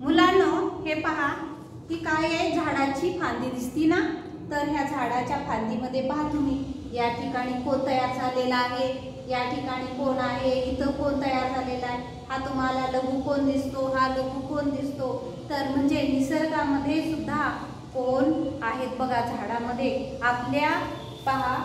मुलांनो, हे पहा, ही काय आहे? झाडाची फांदी दिसती ना? तर ह्या झाडाच्या फांदीमध्ये पहा तुम्ही, या ठिकाणी कोण तयार झालेला आहे, या ठिकाणी कोण आहे, इथं कोण तयार झालेला आहे. हा तुम्हाला लघु कोण दिसतो, हा लघु कोण दिसतो. तर म्हणजे निसर्गामध्ये सुद्धा कोण आहेत बघा. झाडामध्ये आपल्या पहा,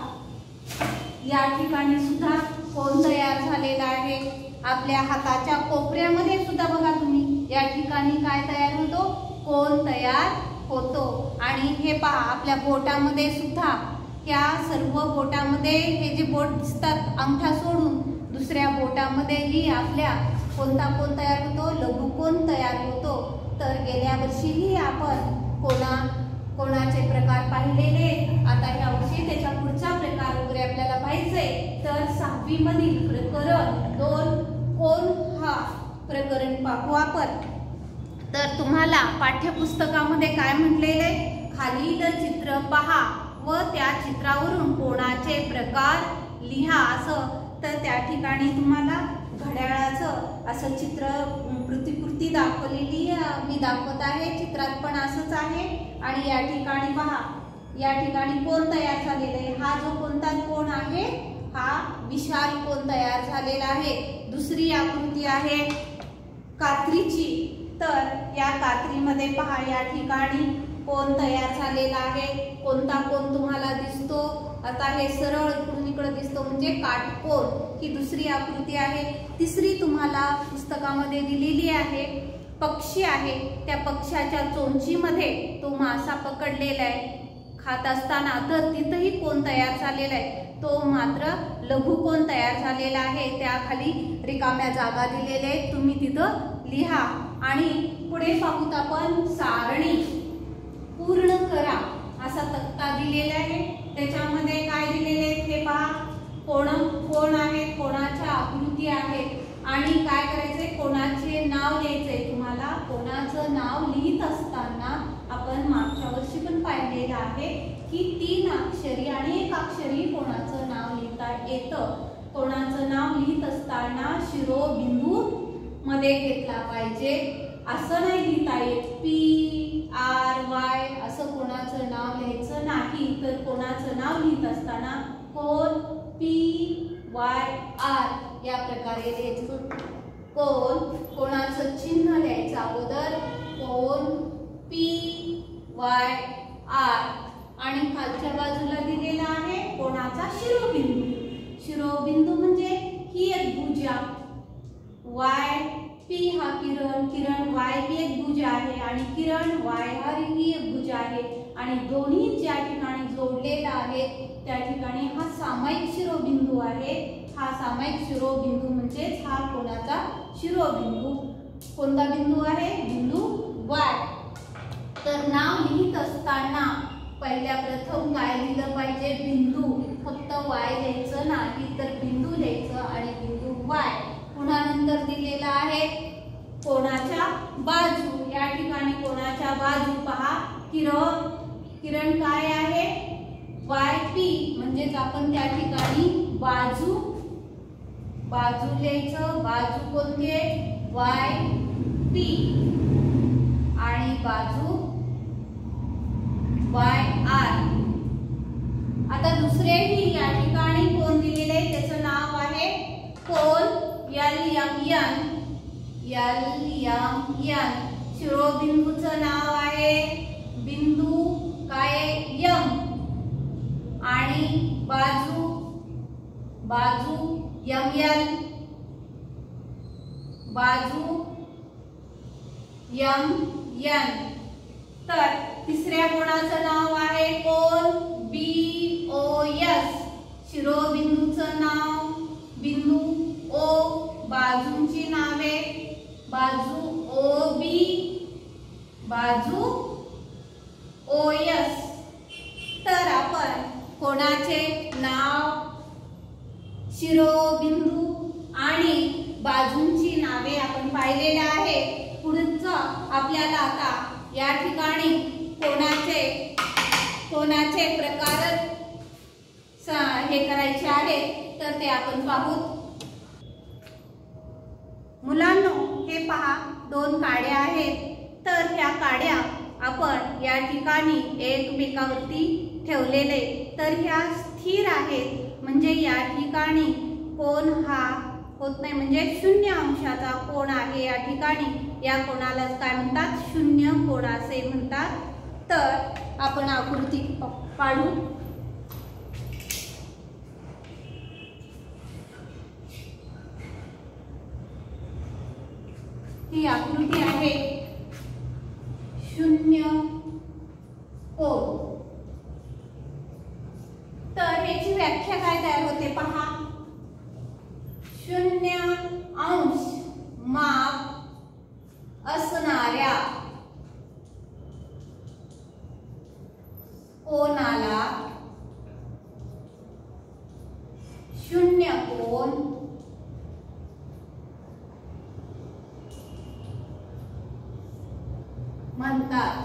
या ठिकाणी सुद्धा कोण तयार झालेला आहे. आपल्या हाताच्या कोपऱ्यामध्ये सुद्धा बघा तुम्ही, या ठिकाणी काय तयार होतो? कोण तयार होतो. आणि हे पहा, आपल्या बोटामध्ये सुद्धा, या सर्व बोटामध्ये हे जे बोट दिसतात अंगठा सोडून, दुसऱ्या बोटामध्येही आपल्या कोणता कोण तयार होतो? लघु कोण तयार होतो. तर गेल्या वर्षीही आपण कोणाचे प्रकार पाहिलेले. आता या वर्षी त्याच्या पुढचा प्रकार वगैरे आपल्याला पाहिजे. तर 6वी मधील प्रकरण 2 कोण हा प्रकरण पाहू आपण. तर तुम्हाला पाठ्यपुस्तकामध्ये काय म्हटलेले? खालील चित्र पहा व त्या चित्रावरून कोणाचे प्रकार लिहा असं. तर त्या ठिकाणी तुम्हाला घड्याळाचं असं चित्र प्रतिकृती दाखवलेली मी दाखवत आहे. चित्रात पण असंच आहे. आणि या ठिकाणी पहा, या ठिकाणी कोण तयार झालेला आहे. हा जो कोणता कोण आहे, हा विशाल कोण तयार झालेला आहे. दुसरी आकृती आहे कात्रीची. तर या कात्रीमध्ये पहा, या ठिकाणी कोण तयार झालेला आहे. कोणता कोण तुम्हाला दिसतो? आता हे सरळ इकडून इकडे दिसतो म्हणजे काटकोन. ही दुसरी आकृती आहे. तिसरी तुम्हाला पुस्तकामध्ये दिलेली आहे. पक्षी आहे. त्या पक्षाच्या चोंचीमध्ये तो मासा पकडलेला आहे खात असताना. तर तिथंही कोण तयार झालेला आहे. तो मात्र लघु कोण तयार झालेला आहे. त्याखाली रिकाम्या जागा दिलेल्या आहेत, तुम्ही तिथं लिहा. आणि पुढे पाहूत आपण, सारणी पूर्ण करा असा तक्ता दिलेला आहे. त्याच्यामध्ये काय दिलेले आहे ते पहा. कोण आहे, कोणाच्या आकृती आहेत आणि काय करायचंय? कोणाचे नाव लिहायचंय तुम्हाला. कोणाचं नाव लिहित असताना आपण मागच्या वर्षी पण पाहिलेलं आहे की 3 अक्षरी आणि 1 अक्षरी कोणाचं नाव लिहिता येतं. कोणाचं नाव लिहित असताना शिरोबिंदू मध्ये घेतला पाहिजे. असं नाही लिहिता येत PRY असं कोणाचं नाव लिहायचं नाही. तर कोणाचं नाव लिहित असताना कोण PYR या प्रकारे लिहायचं. कोणाचं चिन्ह लिहायचं अगोदर. कोण PYR. आणि खालच्या बाजूला दिलेला आहे कोणाचा शिरोबिंदू. शिरोबिंदू म्हणजे ही एक भुजा. P हा किरण Y ही एक भुजा आहे आणि किरण Y ही एक भुजा आहे. आणि दोन्ही ज्या ठिकाणी जोडलेला आहे त्या ठिकाणी हा सामायिक शिरोबिंदू आहे. हा सामायिक शिरोबिंदू म्हणजेच हा कोणाचा शिरोबिंदू. कोणता बिंदू आहे? बिंदू Y. तर नाव लिहित असताना पहिल्या प्रथम काय लिहिलं पाहिजे? बिंदू. फक्त Y लिहायचं नाही, तर बिंदू लिहायचं आणि बिंदू Y. पुन्हा नंतर दिलेला आहे कोणाच्या बाजू. या ठिकाणी कोणाच्या बाजू पहा, किरण काय आहे? YP. म्हणजेच आपण त्या ठिकाणी बाजू लिहायचं. बाजू कोणती आहे? YP. आणि बाजू YR. आता दुसरेही या ठिकाणी कोण दिलेले आहे त्याचं नाव आहे कोण LMN. शिरोबिंदूचं नाव आहे बिंदू काय? M. आणि बाजू ML. बाजू MN. तर तिसऱ्या कोणाचं नाव आहे कोण? BOS. शिरोबिंदूचं नाव बिंदू O. बाजूंची नावे बाजू OB, बाजू OS. तर आपण कोणाचे नाव, शिरोबिंदू आणि बाजूंची नावे आपण पाहिलेले आहे. पुढचं आपल्याला आता या ठिकाणी कोणाचे प्रकार हे करायचे आहेत तर ते आपण पाहू. मुलांनो, हे पहा, 2 काड्या आहेत. तर ह्या काड्या आपण या ठिकाणी एकमेकावरती ठेवलेले, तर ह्या स्थिर आहेत, म्हणजे या ठिकाणी कोन हा होत नाही, म्हणजे 0 अंशाचा कोन आहे या ठिकाणी. या कोणालाच काय म्हणतात, शून्य कोन असे म्हणतात. तर आपण आकृती काढू. ही आकृती आहे शून्य कोन. तर याची व्याख्या काय तयार होते पहा. 0 अंश माप असणाऱ्या कोनाला शून्य कोन म्हणतात.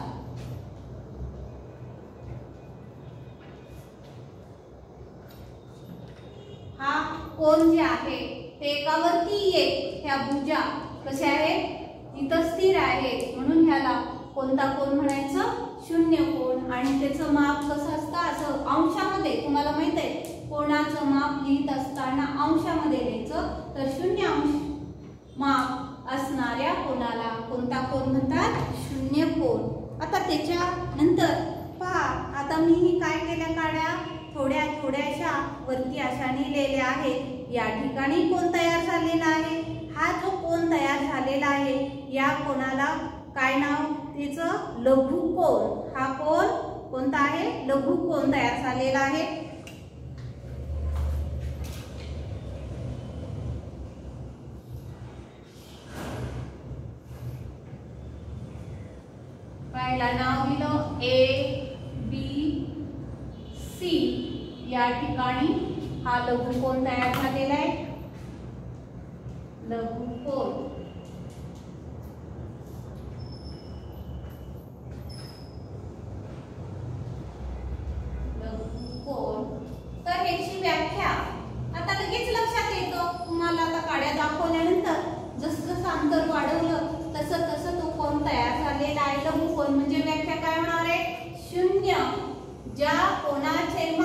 हा कोन जे आहे ते एकावरती एक, ह्या भुजा कशा आहेत, इथं स्थिर आहेत, म्हणून ह्याला कोणता कोन म्हणायचं, शून्य कोन. आणि त्याचं माप कसं असतं, असं अंशामध्ये. तुम्हाला माहित आहे कोणाचं माप लिहित असताना अंशामध्ये लिहायचं. तर 0 अंश माप असणाऱ्या कोणाला कोणता कोन म्हणतात, शून्य कोन. आता त्याच्यानंतर पहा, आता मी ही काय केल्या काड्या थोड्याशा वरती अशा लिहिलेल्या आहेत. या ठिकाणी कोन तयार झालेला आहे. हा जो कोन तयार झालेला आहे, या कोणाला काय नाव त्याचं, लघुकोन. हा कोन कोणता आहे, लघुकोन तयार झालेला आहे. पहिला नाव दिलं ABC. या ठिकाणी हा लघुकोन तयार झालेला आहे, लघुकोन. तर याची व्याख्या आता लगेच लक्षात येतो तुम्हाला. आता काड्या दाखवल्यानंतर जसं अंतर वाढवलं तसं तो कोन तयार झालेला आहे, लघुकोन. म्हणजे व्याख्या काय होणार आहे, 0 ज्या कोनाचे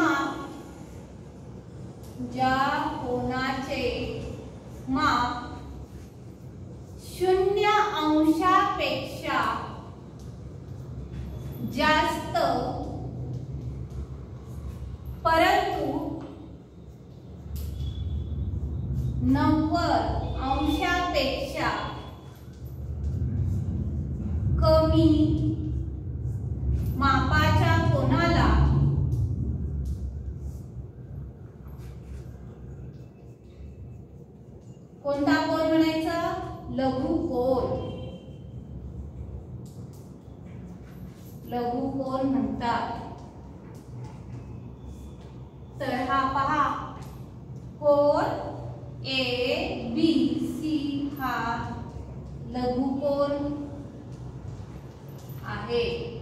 माप 0 अंशापेक्षा जास्त परंतु 90 अंशापेक्षा कमी मापाच्या कोनाला कोणता कोन म्हणायचं, लघुकोन. लघुकोन म्हणतात. तर हा पहा कोन ABC हा लघुकोन आहे.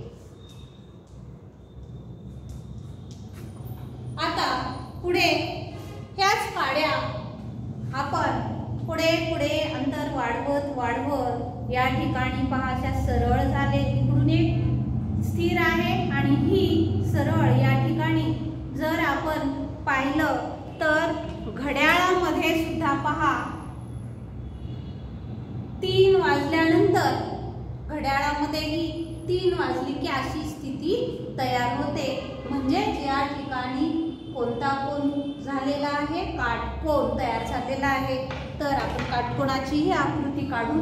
आता पुढे ह्याच काड्या आपण पुढे अंतर वाढवत या ठिकाणी पहा अशा सरळ झाले. इकडून एक स्थिर आहे आणि ही सरळ. या ठिकाणी जर आपण पाहिलं तर घड्याळामध्ये सुद्धा पहा 3 वाजल्यानंतर घड्याळामध्येही 3 वाजली की अशी स्थिती तयार होते. म्हणजे या ठिकाणी कोणता कोन झालेला आहे, काटकोन तयार झालेला आहे. तर आपण काटकोनाची ही आकृती काढू.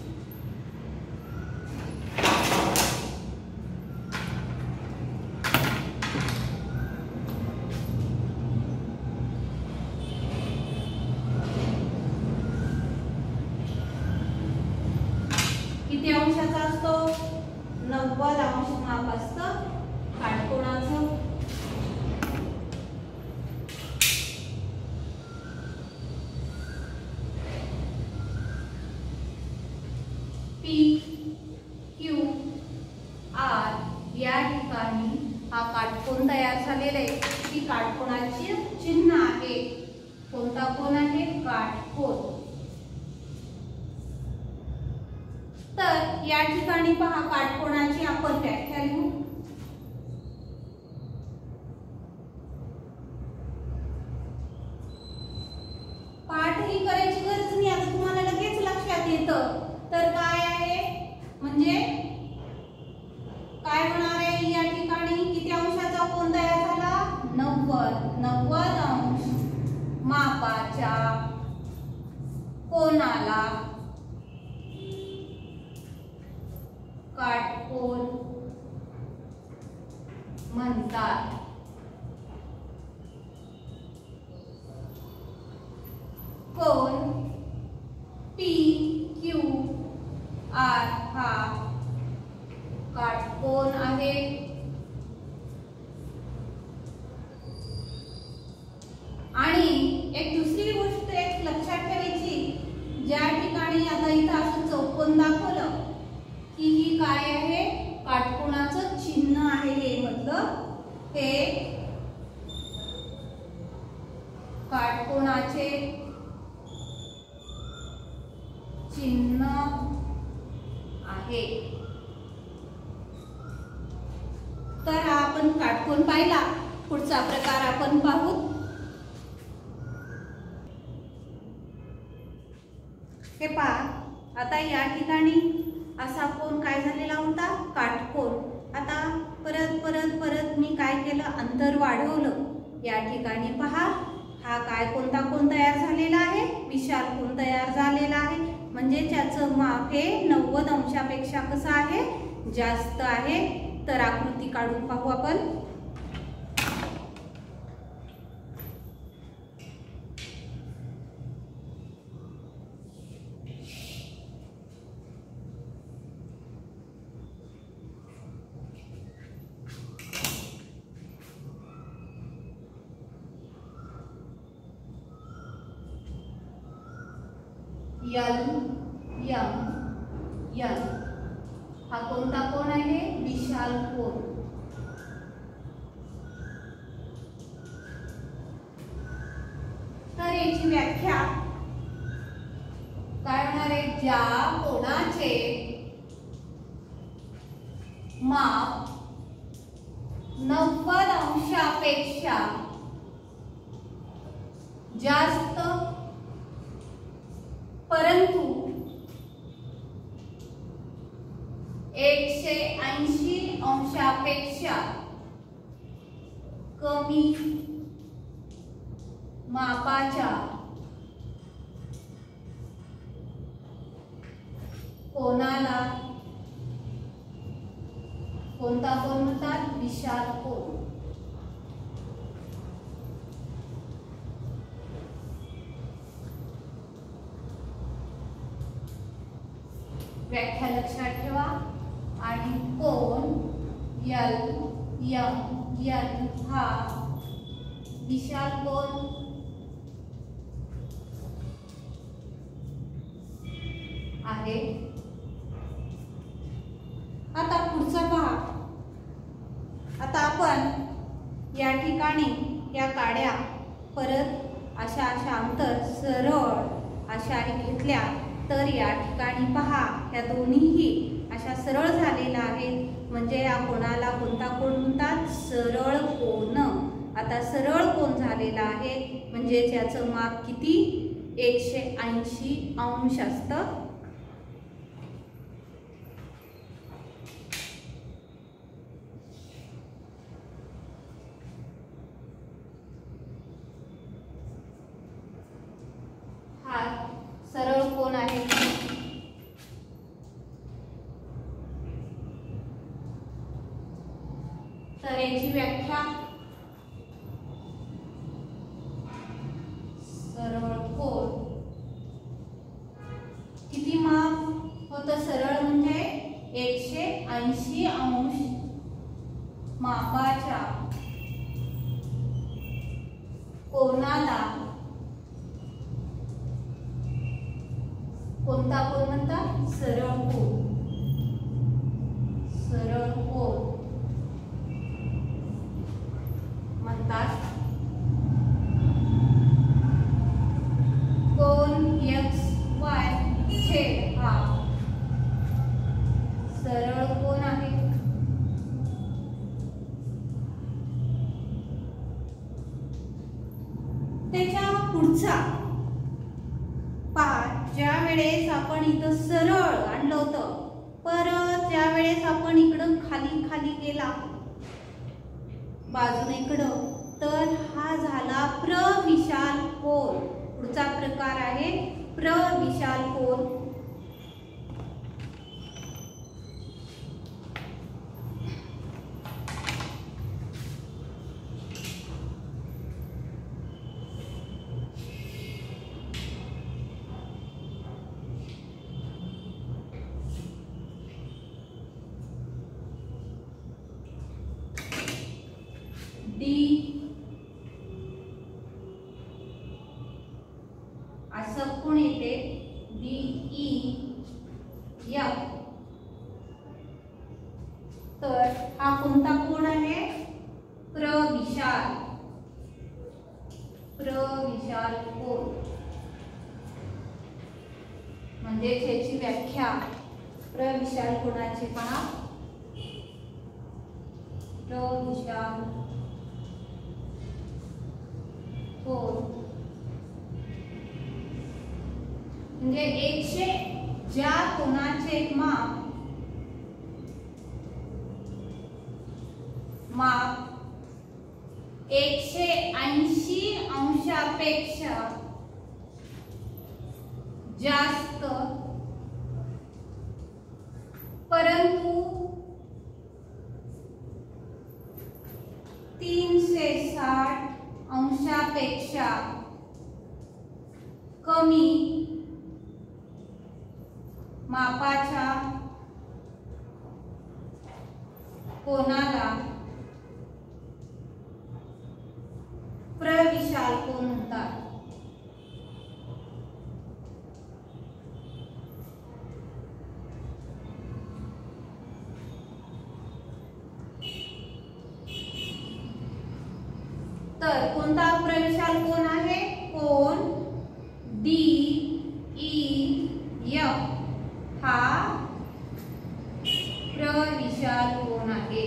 किती अंशाचा असतो, 90 अंश माप असतं काटकोनाचं. PQR या ठिकाणी हा काटकोन तयार झालेला आहे. ही काटकोनाचे चिन्ह आहे. कोणता कोन आहे, काटकोन. तर या ठिकाणी पहा काटकोनाची आपण व्याख्या लिहू. पाठही करायची गरज नाही, आता तुम्हाला लगेच लक्षात येतं. तर काय आहे म्हणजे काय होणार आहे या ठिकाणी किती अंशाचा कोन तयार झाला 90 अंश मापाच्या कोनाला काटकोन म्हणतात. कोन PQR हा काटकोन आहे. आणि एक दुसरी गोष्ट एक लक्षात ठेवायची, ज्या ठिकाणी आता इथं असं चौकोन दाखवलं की ही काय आहे काटकोनाचं चिन्ह आहे. हे मतलब हे काटकोनाचे चिन्ह आहे. तर हा आपण काटकोन पाहिला. पुढचा प्रकार आपण पाहू. हे पहा आता या ठिकाणी असा कोन काय झालेला होता काटकोन. आता परत परत परत मी काय केलं अंतर वाढवलं. या ठिकाणी पहा हा काय कोणता कोन तयार झालेला आहे विशाल कोन तयार झालेला आहे. म्हणजे त्याचं माप हे 90 अंशापेक्षा कसं आहे जास्त आहे. तर आकृती काढून पाहू आपण. N हा कोणता कोन आहे विशाल कोन. तर याची व्याख्या काय होणार आहे ज्या कोनाचे माप 90 अंशापेक्षा जास्त परंतु 180 अंशापेक्षा कमी मापाच्या कोनाला कोणता कोन म्हणतात विशाल कोन. व्याख्या लक्षात ठेवा. आणि कोन LMN हा विशाल कोन आहे. आता पुढचा पहा. आता आपण या ठिकाणी या काड्या परत अशा अंतर सरळ अशा घेतल्या. तर या ठिकाणी पहा या दोन्हीही अशा सरळ झालेल्या आहेत. म्हणजे या कोणाला कोणता कोन म्हणतात सरळ कोन. आता सरळ कोन झालेला आहे म्हणजे त्याचं माप किती 180 अंश असतं. हा सरळ कोन आहे. तर याची व्याख्या सरळ कोन किती माप होतं सरळ म्हणजे 180 अंश मापाच्या कोनाला कोणता कोन म्हणतात सरळ कोन. सरळ कोन म्हणतात. कोन XY छेद हा पुढचा पहा, ज्या वेळेस आपण इथं सरळ आणलं होतं, परत ज्या वेळेस आपण इकडं खाली खाली गेला बाजूने इकडं, तर हा झाला प्रविशाल कोन. पुढचा प्रकार आहे प्रविशाल कोन. असं कोण येते DEF. तर हा कोणता कोण आहे? प्रविशाल कोन. म्हणजे याची व्याख्या प्रविशाल कोनाची पहा. प्रविशाल कोन म्हणजे 100 ज्या कोनाचे माप 180 अंशापेक्षा जास्त, परंतु 360 अंशापेक्षा कमी मापाच्या कोनाला प्रविशाल कोन म्हणतात. तर कोणता प्रविशाल कोन आहे? कोन DEF हा प्रविशाल कोन आहे.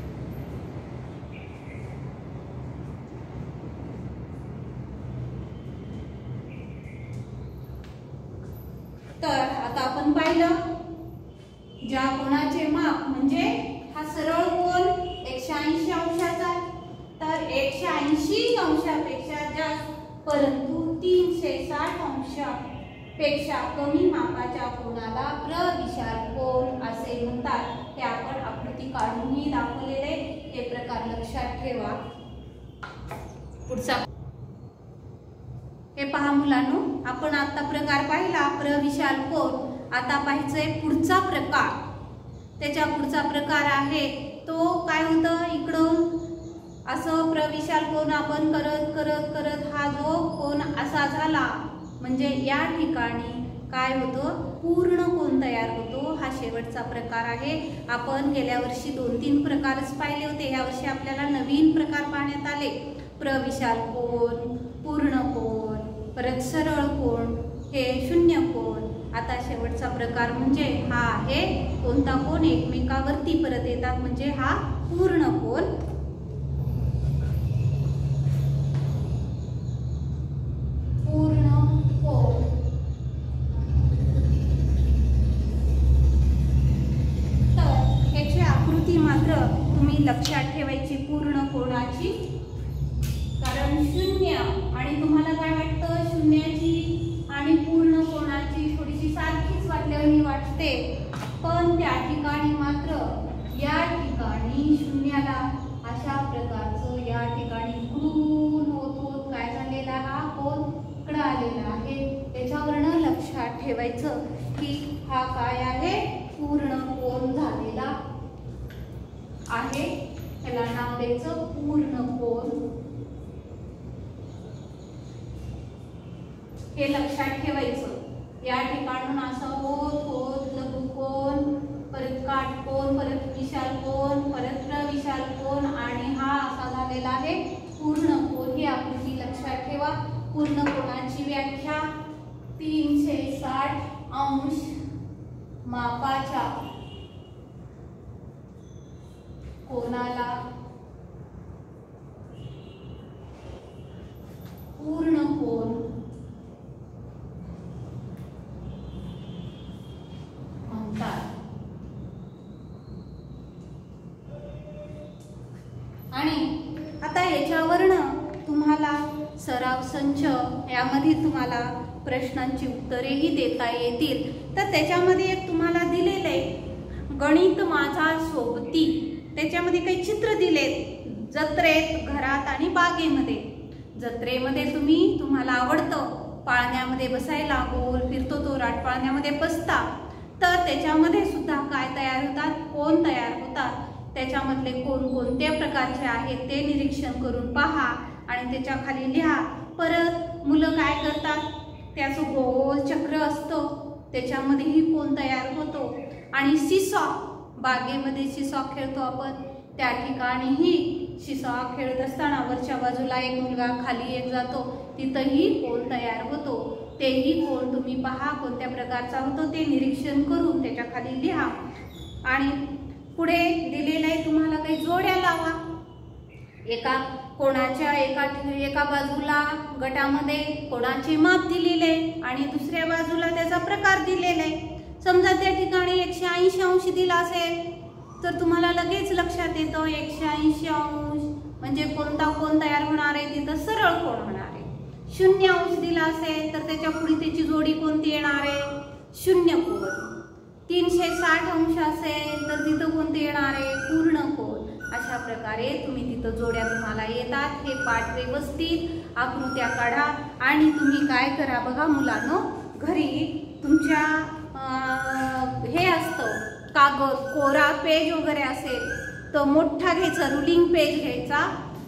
तर आता आपण पाहिलं ज्या कोणाचे माप म्हणजे हा सरळ कोन 180 अंशाचा, तर 180 अंशापेक्षा जास्त परंतु 360 अंशापेक्षा कमी मापाच्या कोनाला प्रविशाल कोन असे म्हणतात. हे आपण आकृती काढूनही दाखवलेले. हे प्रकार लक्षात ठेवा. पुढचा हे पहा मुलांनो, आपण आता प्रकार पाहिला प्रविशाल कोन. आता पाहायचंय पुढचा प्रकार. त्याच्या पुढचा प्रकार आहे तो काय होतं, इकडून असं प्रविशाल कोन आपण करत करत करत हा जो कोन असा झाला म्हणजे या ठिकाणी काय होतं, पूर्ण कोन तयार होतो. हा शेवटचा प्रकार आहे. आपण गेल्या वर्षी 2-3 प्रकारच पाहिले होते. या वर्षी आपल्याला नवीन प्रकार पाहण्यात आले. प्रविशाल कोन, पूर्ण कोन, परत सरळ कोन, हे शून्य कोन. आता शेवटचा प्रकार म्हणजे हा आहे कोणता कोन एकमेकावरती परत येतात म्हणजे हा पूर्ण कोन. पूर्ण कोन तर ह्याची आकृती मात्र तुम्ही लक्षात ठेवायची पूर्ण कोनाची. कारण शून्य आणि तुम्हाला काय वाटतं, शून्याची आणि पूर्ण कोनाची थोडीशी सारखीच वाटल्याने वाटते, पण त्या ठिकाणी मात्र या ठिकाणी शून्याला अशा प्रकारचं या ठिकाणी इकडून होत होत काय झालेला हा कोन इकडे आलेला आहे. त्याच्यावरनं लक्षात ठेवायचं की हा काय आहे, पूर्ण कोन झालेला आहे. त्याला नाव द्यायचं पूर्ण कोन. हे लक्षात ठेवायचं. या ठिकाणून असं होत होत लघुकोन, परत काटकोन, परत विशाल कोन, परत प्रविशाल कोन आणि हा असा झालेला आहे पूर्ण कोन. ही आकृती लक्षात ठेवा. पूर्ण कोनाची व्याख्या 360 अंश मापाच्या कोनाला पूर्ण कोन आणि आता याच्यावरनं तुम्हाला सराव संच यामध्ये तुम्हाला प्रश्नांची उत्तरेही देता येतील। तर त्याच्यामध्ये एक तुम्हाला दिलेलं आहे गणित माझा सोबती, त्याच्यामध्ये काही चित्र दिलेत जत्रेत, घरात आणि बागेमध्ये। जत्रेमध्ये तुम्हाला आवडतं पाळण्यामध्ये बसायला, गोल फिरतो तो राट पाळण्यामध्ये बसता, तर त्याच्यामध्ये सुद्धा काय तयार होतात, कोण तयार होतात, त्याच्यामधले कोणकोणत्या प्रकारचे आहेत ते निरीक्षण करून पहा आणि त्याच्या खाली लिहा। परत मुलं काय करतात, त्याचं गोल चक्र असतं त्याच्यामध्येही कोण तयार होतो। आणि सीसॉ, बागेमध्ये सीसॉ खेळतो आपण, त्या ठिकाणीही सीसॉ खेळत असताना वरच्या बाजूला एक मुलगा खाली एक जातो, तिथंही कोण तयार होतो, तेही कोण तुम्ही पहा कोणत्या प्रकारचा होतो ते निरीक्षण करून त्याच्या खाली लिहा। आणि पुढे दिलेलं आहे तुम्हाला काही जोड्या लावा। एका कोणाच्या एका बाजूला गटामध्ये कोणाचे माप दिलेले आणि दुसऱ्या बाजूला त्याचा प्रकार दिलेला आहे। समजा त्या ठिकाणी 180 अंश दिला असेल तर तुम्हाला लगेच लक्षात येतं 180 अंश म्हणजे कोणता कोण तयार होणार आहे, तिथं सरळ कोण होणार आहे। 0 अंश दिला असेल तर त्याच्या पुढे त्याची जोडी कोणती येणार आहे, 0 कोण। 360 अंश असेल तर तिथं कोणते येणार आहे, पूर्ण कोण। अशा प्रकारे तुम्ही तिथं जोड्या तुम्हाला येतात। हे पाठ व्यवस्थित आकृत्या काढा आणि तुम्ही काय करा बघा मुलांनो, घरी तुमच्या हे असतं कागद, कोरा पेज वगैरे असेल तर मोठा घ्यायचा, रुलिंग पेज घ्यायचा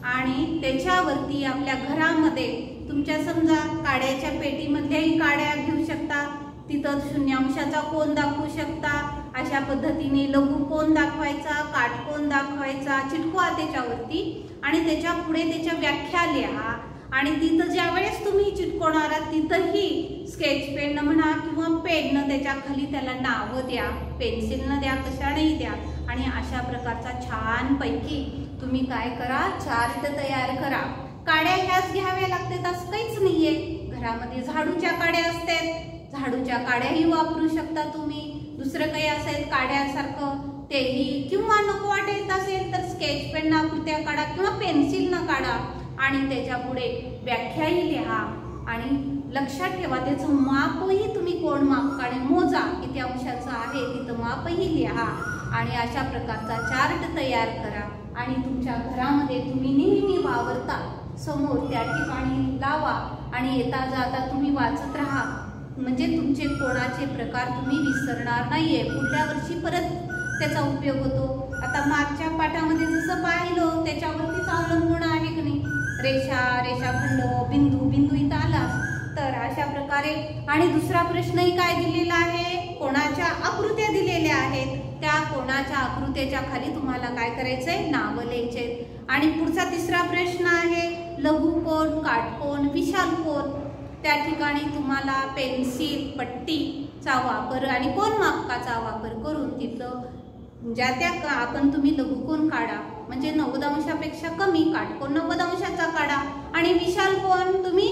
आणि त्याच्यावरती आपल्या घरामध्ये तुमच्या समजा काड्याच्या पेटीमधल्याही काड्या घेऊ शकता, तिथं 0 अंशाचा कोन दाखवू शकता। अशा पद्धतीने लघु कोन दाखवायचा, काटकोन दाखवायचा, चिटकवा त्याच्यावरती आणि त्याच्या पुढे त्याच्या व्याख्या लिहा। आणि तिथं ज्या वेळेस तुम्ही चिटकवणार आहात तिथंही स्केच पेन म्हणा किंवा पेननं त्याच्या खाली त्याला नाव द्या, पेन्सिलनं द्या, कशानेही द्या। आणि अशा प्रकारचा छान पैकी तुम्ही काय करा, चार्ट तयार करा। काड्या ह्याच घ्याव्या लागतात असं काहीच नाहीये, घरामध्ये झाडूच्या काड्या असतात, झाडूच्या काड्याही वापरू शकता तुम्ही। दुसरं काही असेल काड्यासारखं तेही, किंवा नको वाटत असेल तर स्केच पेन आकृत्या काढा किंवा पेन्सिलनं काढा आणि त्याच्या पुढे व्याख्याही लिहा। आणि लक्षात ठेवा त्याचं मापही तुम्ही कोण मापकाने मोजा, किती अंशाचं आहे तिथं मापही लिहा आणि अशा प्रकारचा चार्ट तयार करा आणि तुमच्या घरामध्ये तुम्ही नेहमी वावरता समोर त्या ठिकाणी लावा आणि येता जाता तुम्ही वाचत राहा, म्हणजे तुमचे कोणाचे प्रकार तुम्ही विसरणार नाहीये, पुढल्या वर्षी परत त्याचा उपयोग होतो। आता मागच्या पाठामध्ये जसं पाहिलं त्याच्यावरतीच अवलंबून आहे की नाही, रेषा, रेषाखंड, बिंदू, बिंदू इथं आला तर अशा प्रकारे। आणि दुसरा प्रश्नही काय दिलेला आहे, कोणाच्या आकृत्या दिलेल्या आहेत, त्या कोणाच्या आकृत्याच्या खाली तुम्हाला काय करायचंय, नाव लिहायचे। आणि पुढचा तिसरा प्रश्न आहे लघु कोन, काटकोन, विशाल कोन, त्या ठिकाणी तुम्हाला पेन्सिल, पट्टीचा वापर आणि कोन मापकाचा वापर करून तिथं ज्या त्या आपण तुम्ही लघुकोन काढा, म्हणजे 90 अंशापेक्षा कमी, काटकोन 90 अंशाचा काढा आणि विशाल कोन तुम्ही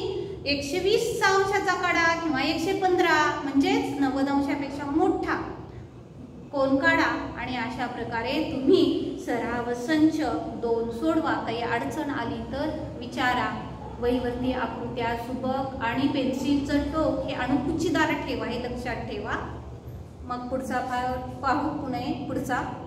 120 अंशाचा काढा किंवा 115 म्हणजेच 90 अंशापेक्षा मोठा कोन काढा। आणि अशा प्रकारे तुम्ही सराव संच 2 सोडवा। काही अडचण आली तर विचारा। वहीवरती आकृत्या, सुबक आणि पेन्सिलचं टोक हे अणुकुचीदार ठेवा, हे लक्षात ठेवा। मग पुढचा पाहू पुढचा